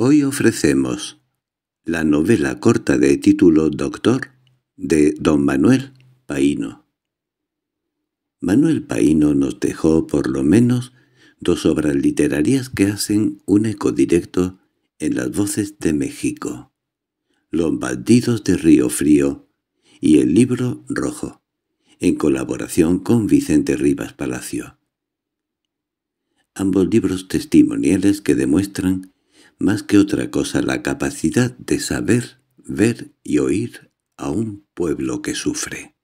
Hoy ofrecemos la novela corta de título Doctor, de don Manuel Paíno. Manuel Paíno nos dejó por lo menos 2 obras literarias que hacen un eco directo en las voces de México: Los bandidos de Río Frío y El libro rojo, en colaboración con Vicente Rivas Palacio. Ambos libros testimoniales que demuestran más que otra cosa la capacidad de saber, ver y oír a un pueblo que sufre.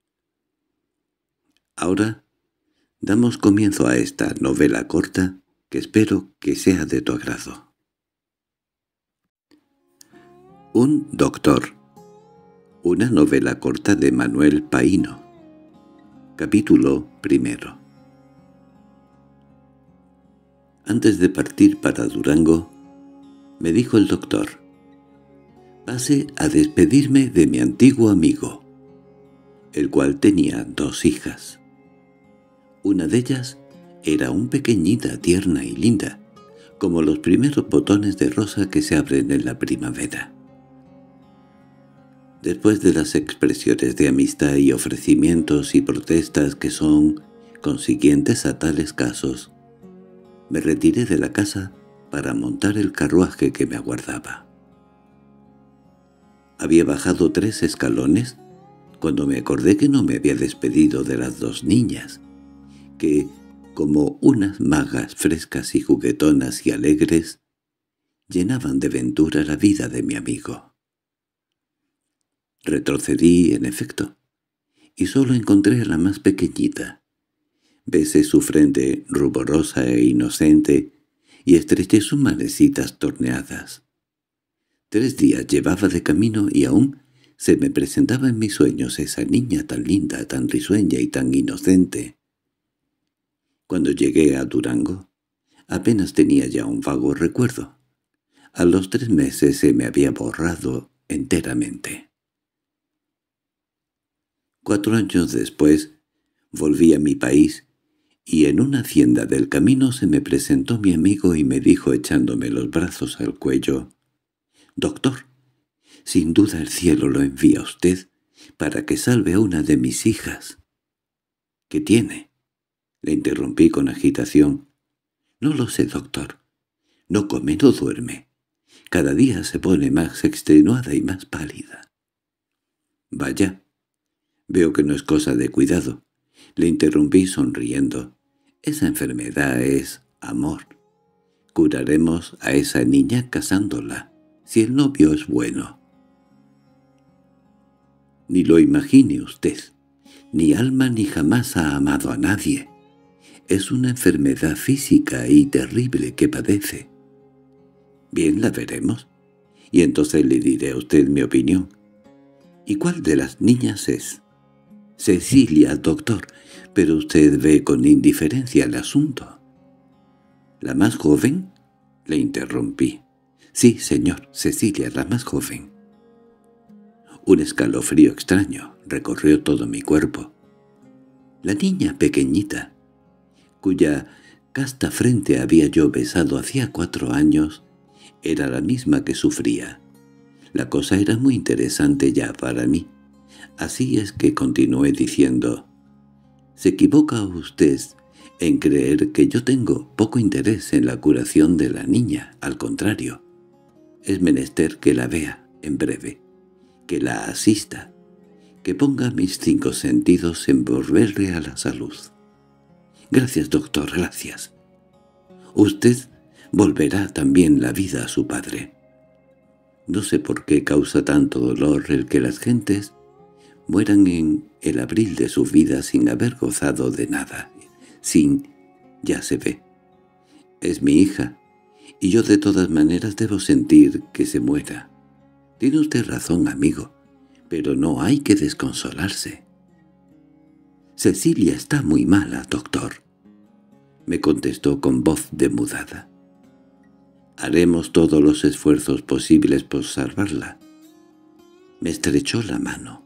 Ahora damos comienzo a esta novela corta que espero que sea de tu agrado. Un doctor. Una novela corta de Manuel Paíno. Capítulo 1. Antes de partir para Durango, me dijo el doctor: «Pase a despedirme de mi antiguo amigo», el cual tenía 2 hijas. Una de ellas era un pequeñita, tierna y linda, como los primeros botones de rosa que se abren en la primavera. Después de las expresiones de amistad y ofrecimientos y protestas que son consiguientes a tales casos, me retiré de la casa para montar el carruaje que me aguardaba. Había bajado 3 escalones cuando me acordé que no me había despedido de las 2 niñas, que, como unas magas frescas y juguetonas y alegres, llenaban de ventura la vida de mi amigo. Retrocedí, en efecto, y solo encontré a la más pequeñita. Besé su frente ruborosa e inocente y estreché sus manecitas torneadas. 3 días llevaba de camino y aún se me presentaba en mis sueños esa niña tan linda, tan risueña y tan inocente. Cuando llegué a Durango, apenas tenía ya un vago recuerdo. A los 3 meses se me había borrado enteramente. 4 años después volví a mi país, y en una hacienda del camino se me presentó mi amigo y me dijo, echándome los brazos al cuello: «Doctor, sin duda el cielo lo envía a usted para que salve a una de mis hijas». «¿Qué tiene?», le interrumpí con agitación. «No lo sé, doctor. No come, no duerme. Cada día se pone más extenuada y más pálida». «Vaya, veo que no es cosa de cuidado», le interrumpí sonriendo. «Esa enfermedad es amor. Curaremos a esa niña casándola, si el novio es bueno». «Ni lo imagine usted. Ni alma ni jamás ha amado a nadie. Es una enfermedad física y terrible que padece». «Bien, la veremos, y entonces le diré a usted mi opinión». «¿Y cuál de las niñas es?» «Cecilia, doctor, pero usted ve con indiferencia el asunto». «¿La más joven?», le interrumpí. «Sí, señor, Cecilia, la más joven». Un escalofrío extraño recorrió todo mi cuerpo. La niña pequeñita, cuya casta frente había yo besado hacía 4 años, era la misma que sufría. La cosa era muy interesante ya para mí. Así es que continué diciendo: «Se equivoca usted en creer que yo tengo poco interés en la curación de la niña. Al contrario, es menester que la vea en breve, que la asista, que ponga mis 5 sentidos en volverle a la salud». «Gracias, doctor, gracias. Usted volverá también la vida a su padre. No sé por qué causa tanto dolor el que las gentes mueran en el abril de su vida sin haber gozado de nada, ya se ve. Es mi hija, y yo de todas maneras debo sentir que se muera. Tiene usted razón, amigo, pero no hay que desconsolarse». «Cecilia está muy mala, doctor», me contestó con voz demudada. «Haremos todos los esfuerzos posibles por salvarla». Me estrechó la mano.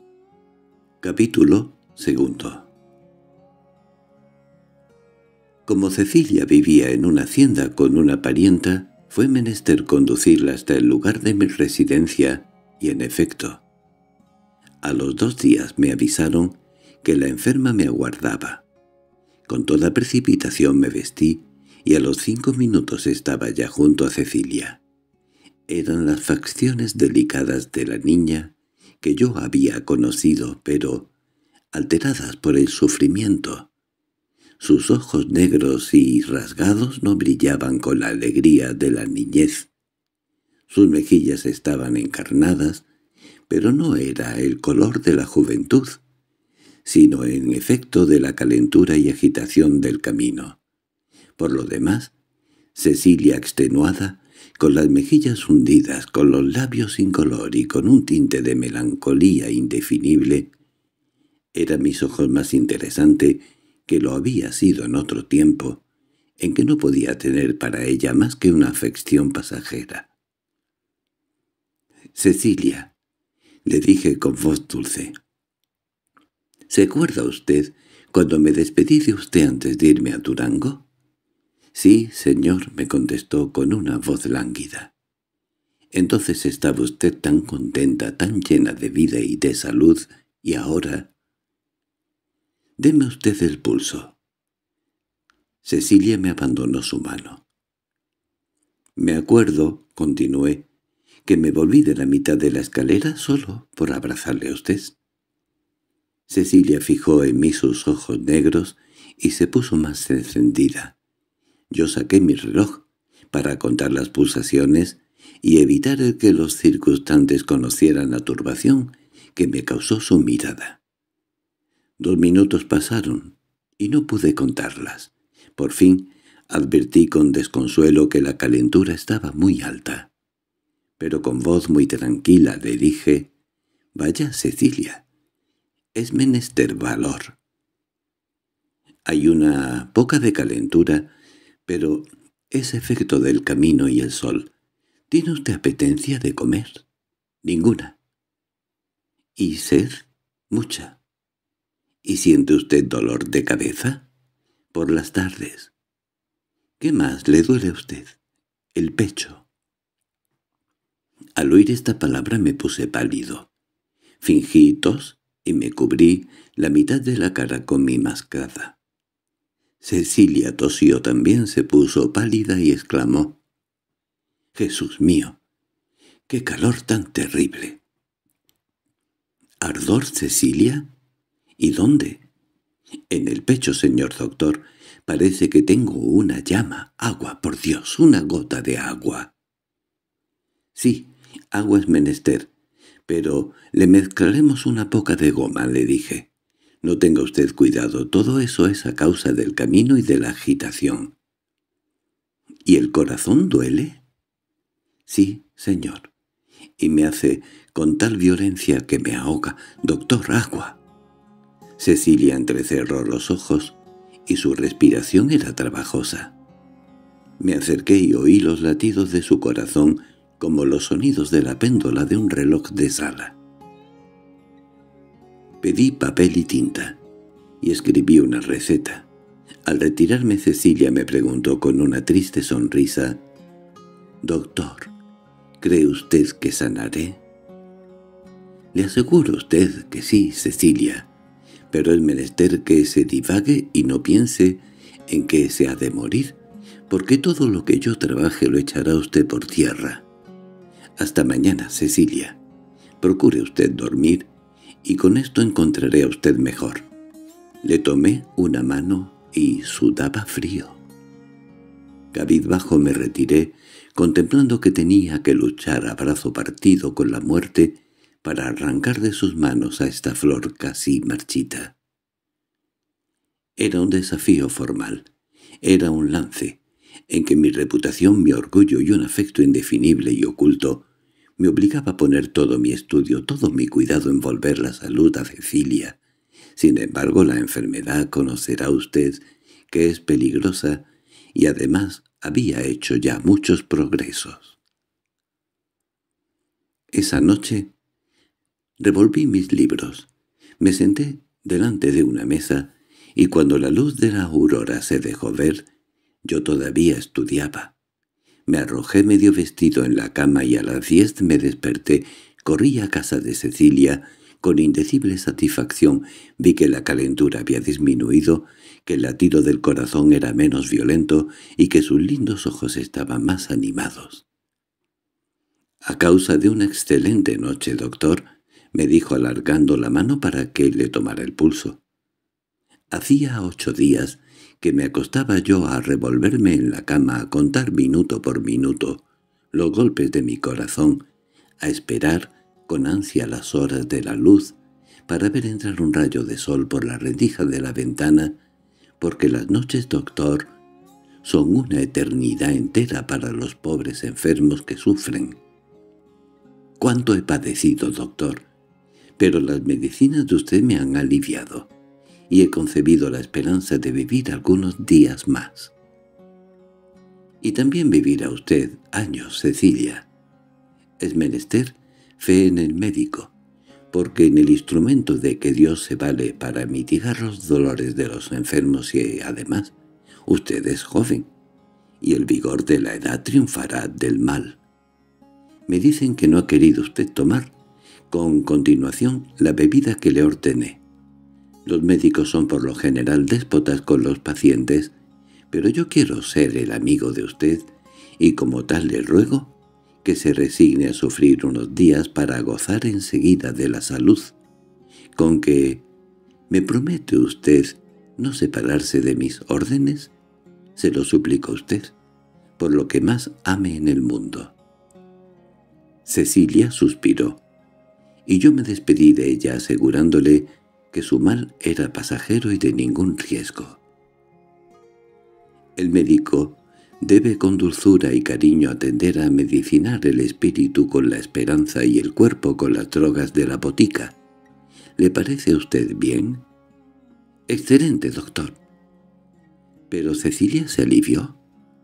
Capítulo 2. Como Cecilia vivía en una hacienda con una parienta, fue menester conducirla hasta el lugar de mi residencia, y en efecto, a los 2 días me avisaron que la enferma me aguardaba. Con toda precipitación me vestí, y a los 5 minutos estaba ya junto a Cecilia. Eran las facciones delicadas de la niña que yo había conocido, pero alteradas por el sufrimiento. Sus ojos negros y rasgados no brillaban con la alegría de la niñez. Sus mejillas estaban encarnadas, pero no era el color de la juventud, sino en efecto de la calentura y agitación del camino. Por lo demás, Cecilia extenuada, con las mejillas hundidas, con los labios sin color y con un tinte de melancolía indefinible, era a mis ojos más interesante que lo había sido en otro tiempo, en que no podía tener para ella más que una afección pasajera. «Cecilia», le dije con voz dulce, «¿se acuerda usted cuando me despedí de usted antes de irme a Durango?» «Sí, señor», me contestó con una voz lánguida. «Entonces estaba usted tan contenta, tan llena de vida y de salud, y ahora...» «Deme usted el pulso». Cecilia me abandonó su mano. «Me acuerdo», continué, «que me volví de la mitad de la escalera solo por abrazarle a usted». Cecilia fijó en mí sus ojos negros y se puso más encendida. Yo saqué mi reloj para contar las pulsaciones y evitar el que los circunstantes conocieran la turbación que me causó su mirada. 2 minutos pasaron y no pude contarlas. Por fin advertí con desconsuelo que la calentura estaba muy alta. Pero con voz muy tranquila le dije: «Vaya, Cecilia, es menester valor. Hay una poca de calentura, pero es efecto del camino y el sol. ¿Tiene usted apetencia de comer?» «Ninguna». «¿Y sed?» «Mucha». «¿Y siente usted dolor de cabeza?» «Por las tardes». «¿Qué más le duele a usted?» «El pecho». Al oír esta palabra me puse pálido. Fingí tos y me cubrí la mitad de la cara con mi mascada. Cecilia tosió también, se puso pálida y exclamó: «¡Jesús mío! ¡Qué calor tan terrible!» «¿Ardor, Cecilia? ¿Y dónde?» «En el pecho, señor doctor. Parece que tengo una llama. Agua, por Dios, una gota de agua». «Sí, agua es menester, pero le mezclaremos una poca de goma», le dije. «No tenga usted cuidado, todo eso es a causa del camino y de la agitación». «¿Y el corazón duele?» «Sí, señor, y me hace con tal violencia que me ahoga. Doctor, agua». Cecilia entrecerró los ojos y su respiración era trabajosa. Me acerqué y oí los latidos de su corazón como los sonidos de la péndola de un reloj de sala. Pedí papel y tinta y escribí una receta. Al retirarme Cecilia me preguntó con una triste sonrisa: «Doctor, ¿cree usted que sanaré?» «Le aseguro a usted que sí, Cecilia, pero es menester que se divague y no piense en que se ha de morir, porque todo lo que yo trabaje lo echará usted por tierra. Hasta mañana, Cecilia. Procure usted dormir, y con esto encontraré a usted mejor». Le tomé una mano y sudaba frío. Cabizbajo me retiré, contemplando que tenía que luchar a brazo partido con la muerte para arrancar de sus manos a esta flor casi marchita. Era un desafío formal, era un lance, en que mi reputación, mi orgullo y un afecto indefinible y oculto me obligaba a poner todo mi estudio, todo mi cuidado en volver la salud a Cecilia. Sin embargo, la enfermedad, conocerá usted, que es peligrosa, y además había hecho ya muchos progresos. Esa noche revolví mis libros, me senté delante de una mesa y cuando la luz de la aurora se dejó ver, yo todavía estudiaba. Me arrojé medio vestido en la cama y a las 10 me desperté. Corrí a casa de Cecilia. Con indecible satisfacción vi que la calentura había disminuido, que el latido del corazón era menos violento y que sus lindos ojos estaban más animados. «A causa de una excelente noche, doctor», me dijo alargando la mano para que le tomara el pulso. Hacía 8 días que me acostaba yo a revolverme en la cama, a contar minuto por minuto los golpes de mi corazón, a esperar con ansia las horas de la luz para ver entrar un rayo de sol por la rendija de la ventana, porque las noches, doctor, son una eternidad entera para los pobres enfermos que sufren. «¿Cuánto he padecido, doctor? Pero las medicinas de usted me han aliviado, y he concebido la esperanza de vivir algunos días más». «Y también vivirá usted años, Cecilia. Es menester fe en el médico, porque en el instrumento de que Dios se vale para mitigar los dolores de los enfermos y, además, usted es joven, y el vigor de la edad triunfará del mal. Me dicen que no ha querido usted tomar con continuación la bebida que le ordené. Los médicos son por lo general déspotas con los pacientes, pero yo quiero ser el amigo de usted y como tal le ruego que se resigne a sufrir unos días para gozar enseguida de la salud, con que me promete usted no separarse de mis órdenes. Se lo suplico a usted, por lo que más ame en el mundo». Cecilia suspiró, y yo me despedí de ella asegurándole que su mal era pasajero y de ningún riesgo. El médico debe con dulzura y cariño atender a medicinar el espíritu con la esperanza y el cuerpo con las drogas de la botica. ¿Le parece a usted bien? —Excelente, doctor. —¿Pero Cecilia se alivió?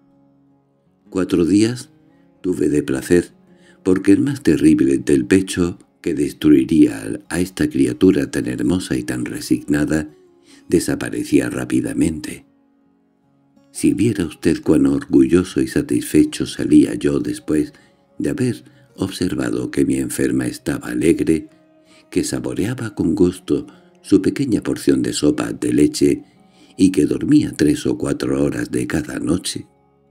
4 días tuve de placer, porque el más terrible del pecho que destruiría a esta criatura tan hermosa y tan resignada desaparecía rápidamente. Si viera usted cuán orgulloso y satisfecho salía yo después de haber observado que mi enferma estaba alegre, que saboreaba con gusto su pequeña porción de sopa de leche y que dormía 3 o 4 horas de cada noche.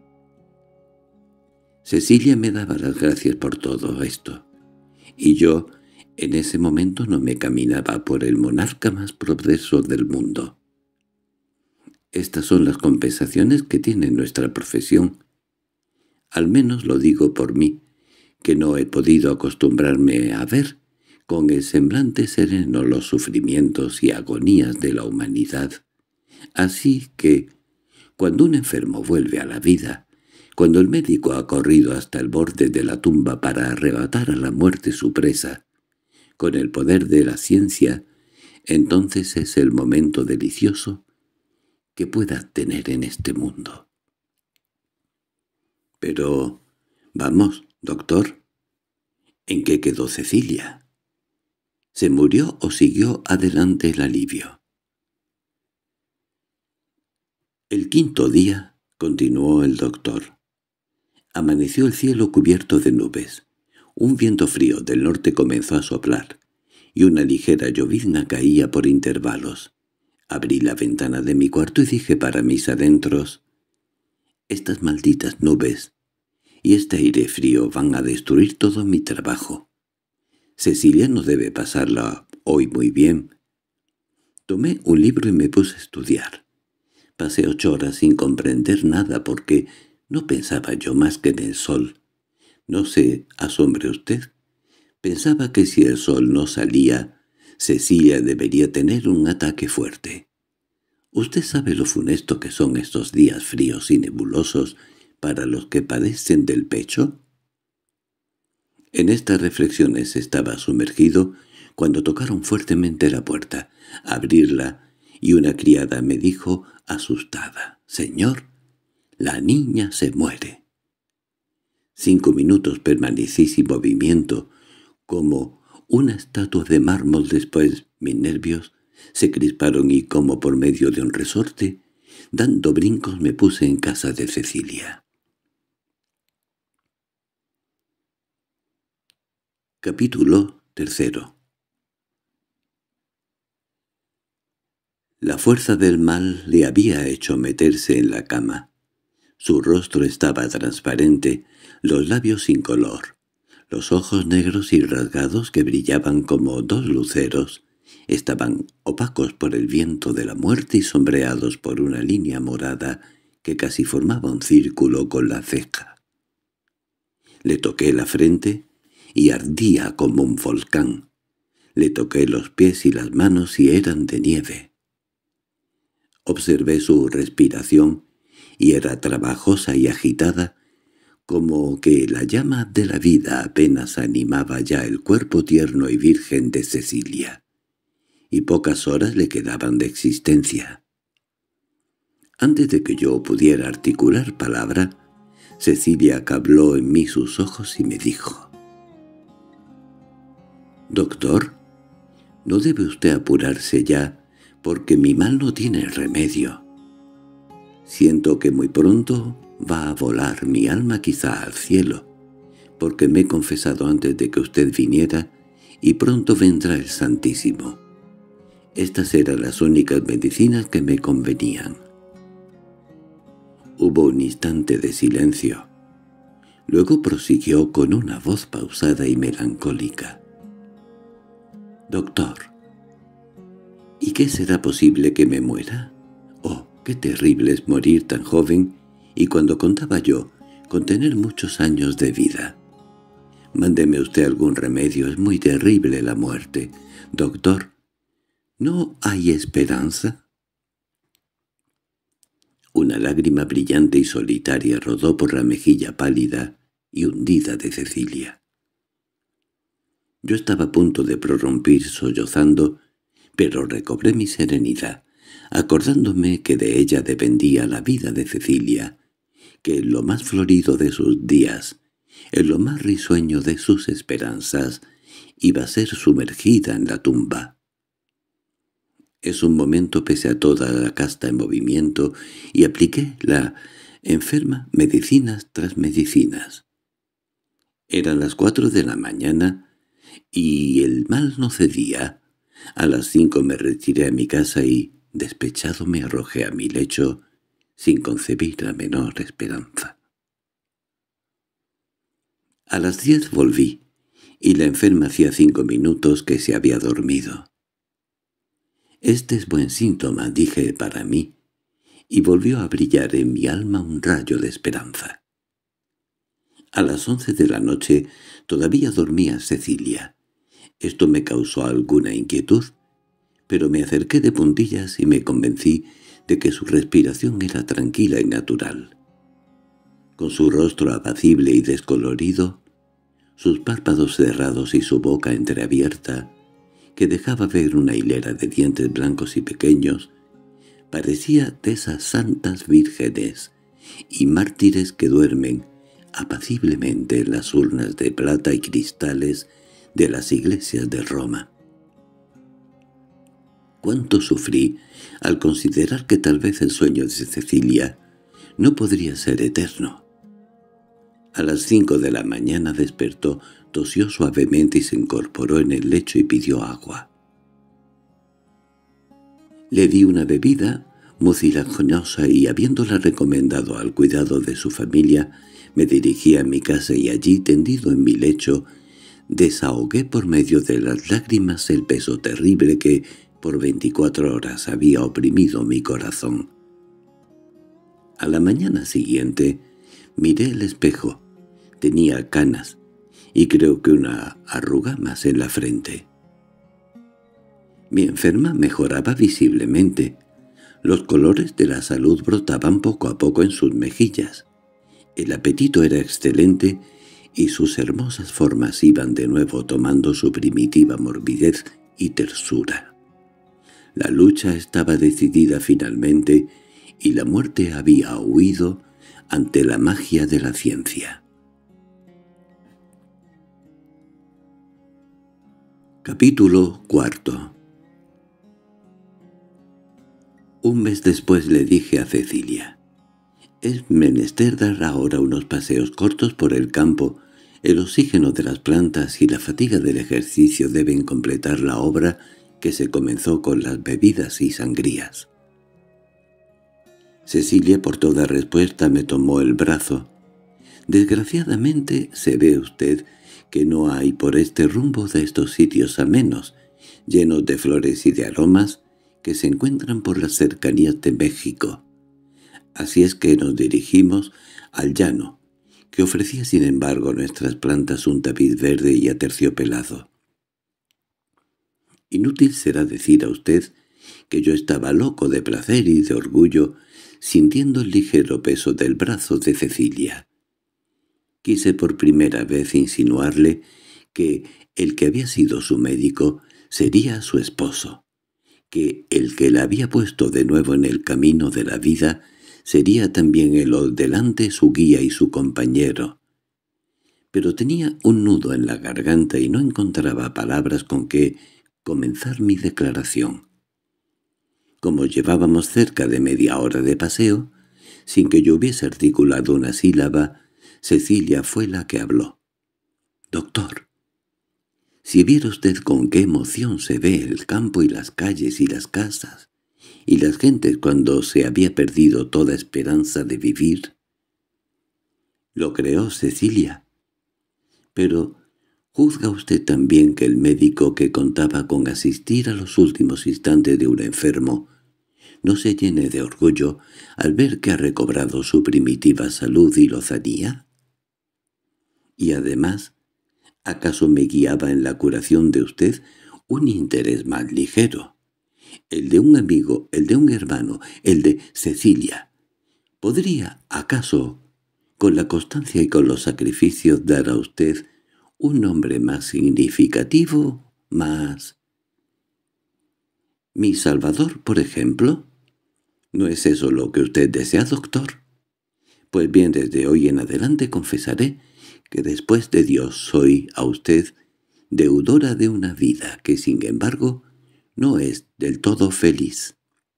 Cecilia me daba las gracias por todo esto, y yo en ese momento no me caminaba por el monarca más progreso del mundo. Estas son las compensaciones que tiene nuestra profesión. Al menos lo digo por mí, que no he podido acostumbrarme a ver con el semblante sereno los sufrimientos y agonías de la humanidad. Así que, cuando un enfermo vuelve a la vida, cuando el médico ha corrido hasta el borde de la tumba para arrebatar a la muerte su presa, con el poder de la ciencia, entonces es el momento delicioso que pueda tener en este mundo. Pero, vamos, doctor, ¿en qué quedó Cecilia? ¿Se murió o siguió adelante el alivio? El 5.º día, continuó el doctor, amaneció el cielo cubierto de nubes. Un viento frío del norte comenzó a soplar, y una ligera llovizna caía por intervalos. Abrí la ventana de mi cuarto y dije para mis adentros: «Estas malditas nubes y este aire frío van a destruir todo mi trabajo. Cecilia no debe pasarla hoy muy bien». Tomé un libro y me puse a estudiar. Pasé 8 horas sin comprender nada porque no pensaba yo más que en el sol. No se asombre usted. Pensaba que si el sol no salía, Cecilia debería tener un ataque fuerte. ¿Usted sabe lo funesto que son estos días fríos y nebulosos para los que padecen del pecho? En estas reflexiones estaba sumergido cuando tocaron fuertemente la puerta. Abrirla y una criada me dijo asustada: «Señor, la niña se muere». 5 minutos permanecí sin movimiento, como una estatua de mármol. Después mis nervios Se crisparon y, como por medio de un resorte, dando brincos me puse en casa de Cecilia. Capítulo 3. La fuerza del mal le había hecho meterse en la cama. Su rostro estaba transparente, los labios sin color, los ojos negros y rasgados que brillaban como dos luceros estaban opacos por el viento de la muerte y sombreados por una línea morada que casi formaba un círculo con la ceja. Le toqué la frente y ardía como un volcán. Le toqué los pies y las manos y eran de nieve. Observé su respiración y era trabajosa y agitada, como que la llama de la vida apenas animaba ya el cuerpo tierno y virgen de Cecilia, y pocas horas le quedaban de existencia. Antes de que yo pudiera articular palabra, Cecilia cabló en mí sus ojos y me dijo: «Doctor, no debe usted apurarse ya, porque mi mal no tiene remedio. Siento que muy pronto va a volar mi alma quizá al cielo, porque me he confesado antes de que usted viniera, y pronto vendrá el Santísimo. Estas eran las únicas medicinas que me convenían». Hubo un instante de silencio. Luego prosiguió con una voz pausada y melancólica: «Doctor, ¿y qué será posible que me muera? Oh, qué terrible es morir tan joven, y cuando contaba yo con tener muchos años de vida. Mándeme usted algún remedio, es muy terrible la muerte. Doctor, ¿no hay esperanza?» Una lágrima brillante y solitaria rodó por la mejilla pálida y hundida de Cecilia. Yo estaba a punto de prorrumpir sollozando, pero recobré mi serenidad, acordándome que de ella dependía la vida de Cecilia, que en lo más florido de sus días, en lo más risueño de sus esperanzas, iba a ser sumergida en la tumba. Es un momento pese a toda la casta en movimiento, y apliqué la enferma medicinas tras medicinas. Eran las 4 de la mañana, y el mal no cedía. A las 5 me retiré a mi casa y, despechado, me arrojé a mi lecho, sin concebir la menor esperanza. A las 10 volví, y la enferma hacía 5 minutos que se había dormido. «Este es buen síntoma», dije para mí, y volvió a brillar en mi alma un rayo de esperanza. A las 11 de la noche todavía dormía Cecilia. Esto me causó alguna inquietud, pero me acerqué de puntillas y me convencí de que su respiración era tranquila y natural. Con su rostro apacible y descolorido, sus párpados cerrados y su boca entreabierta, que dejaba ver una hilera de dientes blancos y pequeños, parecía de esas santas vírgenes y mártires que duermen apaciblemente en las urnas de plata y cristales de las iglesias de Roma. Cuánto sufrí al considerar que tal vez el sueño de Cecilia no podría ser eterno. A las 5 de la mañana despertó, tosió suavemente y se incorporó en el lecho y pidió agua. Le di una bebida mucilaginosa y, habiéndola recomendado al cuidado de su familia, me dirigí a mi casa y allí, tendido en mi lecho, desahogué por medio de las lágrimas el peso terrible que, por 24 horas, había oprimido mi corazón. A la mañana siguiente miré el espejo. Tenía canas y creo que una arruga más en la frente. Mi enferma mejoraba visiblemente. Los colores de la salud brotaban poco a poco en sus mejillas. El apetito era excelente y sus hermosas formas iban de nuevo tomando su primitiva morbidez y tersura. La lucha estaba decidida finalmente y la muerte había huido ante la magia de la ciencia. Capítulo 4. Un mes después le dije a Cecilia: «Es menester dar ahora unos paseos cortos por el campo. El oxígeno de las plantas y la fatiga del ejercicio deben completar la obra que se comenzó con las bebidas y sangrías». Cecilia por toda respuesta me tomó el brazo. «Desgraciadamente se ve usted que no hay por este rumbo de estos sitios amenos, llenos de flores y de aromas, que se encuentran por las cercanías de México. Así es que nos dirigimos al llano, que ofrecía sin embargo a nuestras plantas un tapiz verde y aterciopelado. Inútil será decir a usted que yo estaba loco de placer y de orgullo, sintiendo el ligero peso del brazo de Cecilia. Quise por primera vez insinuarle que el que había sido su médico sería su esposo, que el que la había puesto de nuevo en el camino de la vida sería también el delante su guía y su compañero. Pero tenía un nudo en la garganta y no encontraba palabras con que comenzar mi declaración. Como llevábamos cerca de media hora de paseo, sin que yo hubiese articulado una sílaba, Cecilia fue la que habló. «Doctor, si viera usted con qué emoción se ve el campo y las calles y las casas, y las gentes cuando se había perdido toda esperanza de vivir». «Lo creo, Cecilia. Pero ¿juzga usted también que el médico que contaba con asistir a los últimos instantes de un enfermo no se llene de orgullo al ver que ha recobrado su primitiva salud y lozanía? Y además, ¿acaso me guiaba en la curación de usted un interés más ligero? El de un amigo, el de un hermano, el de Cecilia. ¿Podría, acaso, con la constancia y con los sacrificios, dar a usted un nombre más significativo, más... ¿Mi Salvador, por ejemplo? ¿No es eso lo que usted desea, doctor? Pues bien, desde hoy en adelante confesaré que después de Dios soy a usted deudora de una vida que, sin embargo, no es del todo feliz.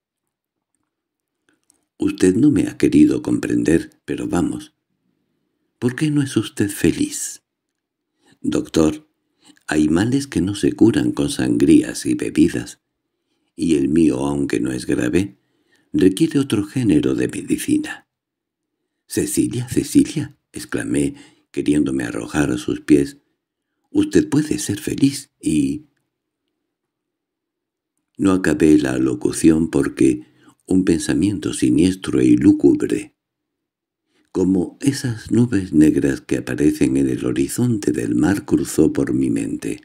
Usted no me ha querido comprender, pero vamos, ¿por qué no es usted feliz? Doctor, hay males que no se curan con sangrías y bebidas, y el mío, aunque no es grave, requiere otro género de medicina». «Cecilia, Cecilia», exclamé, queriéndome arrojar a sus pies, «usted puede ser feliz y...». No acabé la locución porque un pensamiento siniestro y lúgubre, como esas nubes negras que aparecen en el horizonte del mar, cruzó por mi mente.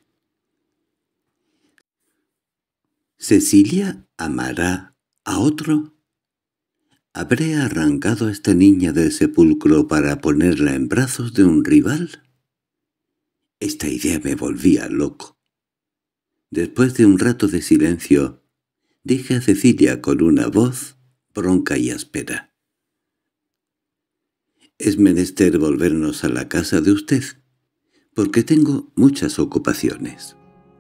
¿Cecilia amará a otro? ¿Habré arrancado a esta niña del sepulcro para ponerla en brazos de un rival? Esta idea me volvía loco. Después de un rato de silencio, dije a Cecilia con una voz bronca y áspera: «Es menester volvernos a la casa de usted, porque tengo muchas ocupaciones».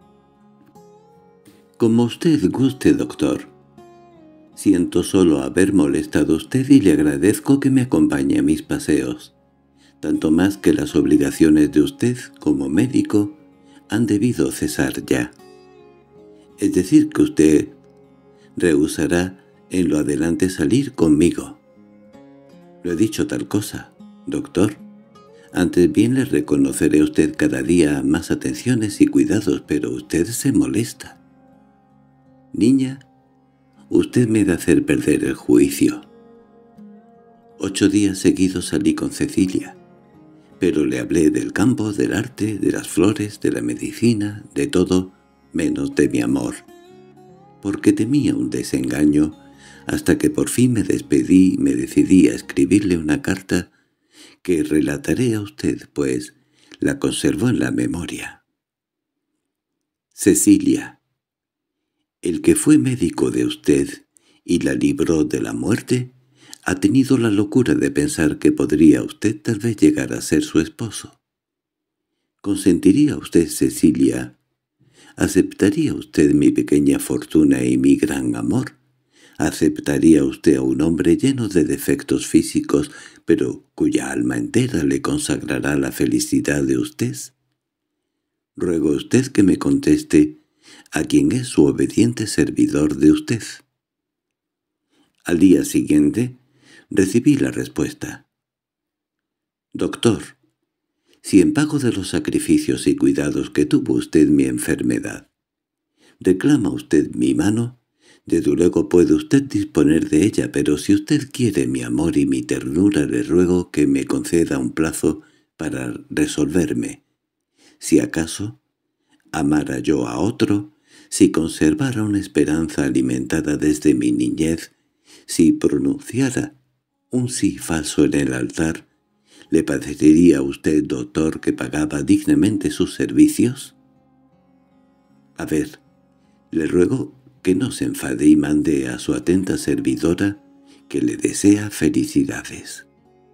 «Como usted guste, doctor. Siento solo haber molestado a usted y le agradezco que me acompañe a mis paseos, tanto más que las obligaciones de usted como médico han debido cesar ya. Es decir, que usted rehusará en lo adelante salir conmigo». «No he dicho tal cosa, doctor. Antes bien le reconoceré a usted cada día más atenciones y cuidados, pero usted se molesta. Niña, usted me da hacer perder el juicio». 8 días seguidos salí con Cecilia, pero le hablé del campo, del arte, de las flores, de la medicina, de todo, menos de mi amor, porque temía un desengaño, hasta que por fin me despedí y me decidí a escribirle una carta que relataré a usted, pues la conservo en la memoria. «Cecilia, el que fue médico de usted y la libró de la muerte, ha tenido la locura de pensar que podría usted tal vez llegar a ser su esposo. ¿Consentiría usted, Cecilia? ¿Aceptaría usted mi pequeña fortuna y mi gran amor, ¿Aceptaría usted a un hombre lleno de defectos físicos, pero cuya alma entera le consagrará la felicidad de usted? Ruego a usted que me conteste a quién es su obediente servidor de usted. Al día siguiente recibí la respuesta. Doctor, si en pago de los sacrificios y cuidados que tuvo usted mi enfermedad, reclama usted mi mano, desde luego puede usted disponer de ella, pero si usted quiere mi amor y mi ternura, le ruego que me conceda un plazo para resolverme. Si acaso amara yo a otro, si conservara una esperanza alimentada desde mi niñez, si pronunciara un sí falso en el altar, ¿le parecería a usted, doctor, que pagaba dignamente sus servicios? A ver, le ruego que no se enfade y mande a su atenta servidora que le desea felicidades.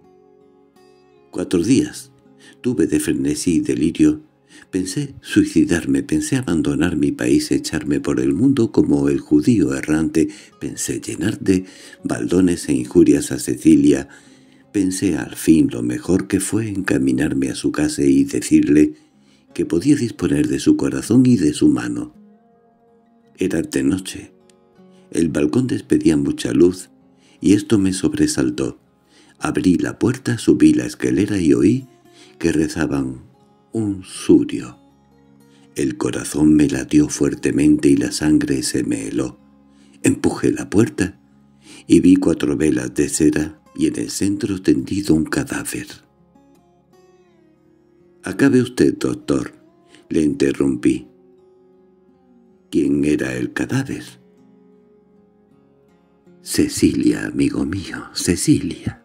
4 días tuve de frenesí y delirio. Pensé suicidarme, pensé abandonar mi país, echarme por el mundo como el judío errante, pensé llenar de baldones e injurias a Cecilia, pensé al fin lo mejor que fue encaminarme a su casa y decirle que podía disponer de su corazón y de su mano. Era de noche. El balcón despedía mucha luz, y esto me sobresaltó. Abrí la puerta, subí la escalera y oí que rezaban un surio. El corazón me latió fuertemente y la sangre se me heló. Empujé la puerta y vi 4 velas de cera y en el centro tendido un cadáver. «Acabe usted, doctor», le interrumpí. «¿Quién era el cadáver?» «Cecilia, amigo mío, Cecilia».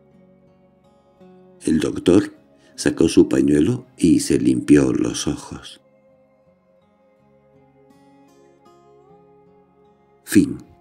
El doctor sacó su pañuelo y se limpió los ojos. Fin.